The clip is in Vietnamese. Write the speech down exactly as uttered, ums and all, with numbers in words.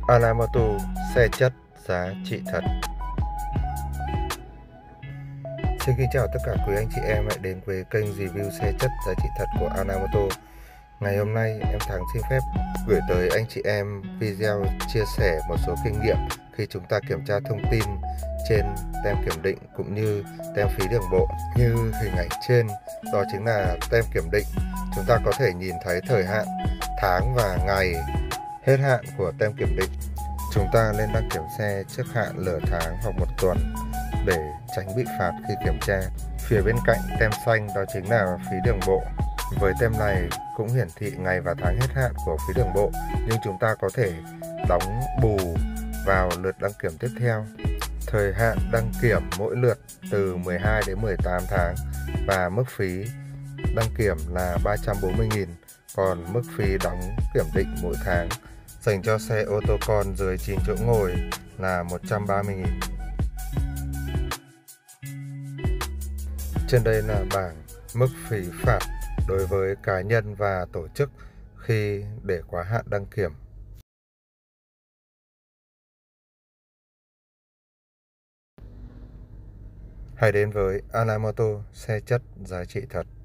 Anamoto xe chất giá trị thật. Xin kính chào tất cả quý anh chị em hãy đến với kênh review xe chất giá trị thật của Anamoto. Ngày hôm nay em Thắng xin phép gửi tới anh chị em video chia sẻ một số kinh nghiệm khi chúng ta kiểm tra thông tin trên tem kiểm định cũng như tem phí đường bộ. Như hình ảnh trên, đó chính là tem kiểm định. Chúng ta có thể nhìn thấy thời hạn, tháng và ngày hết hạn của tem kiểm định. Chúng ta nên đăng kiểm xe trước hạn nửa tháng hoặc một tuần để tránh bị phạt khi kiểm tra. Phía bên cạnh tem xanh đó chính là phí đường bộ. Với tem này cũng hiển thị ngày và tháng hết hạn của phí đường bộ, nhưng chúng ta có thể đóng bù vào lượt đăng kiểm tiếp theo. Thời hạn đăng kiểm mỗi lượt từ mười hai đến mười tám tháng và mức phí đăng kiểm là ba trăm bốn mươi nghìn, còn mức phí đóng kiểm định mỗi tháng dành cho xe ô tô con dưới chín chỗ ngồi là một trăm ba mươi nghìn. Trên đây là bảng mức phí phạt đối với cá nhân và tổ chức khi để quá hạn đăng kiểm. Hãy đến với Anamoto xe chất giá trị thật.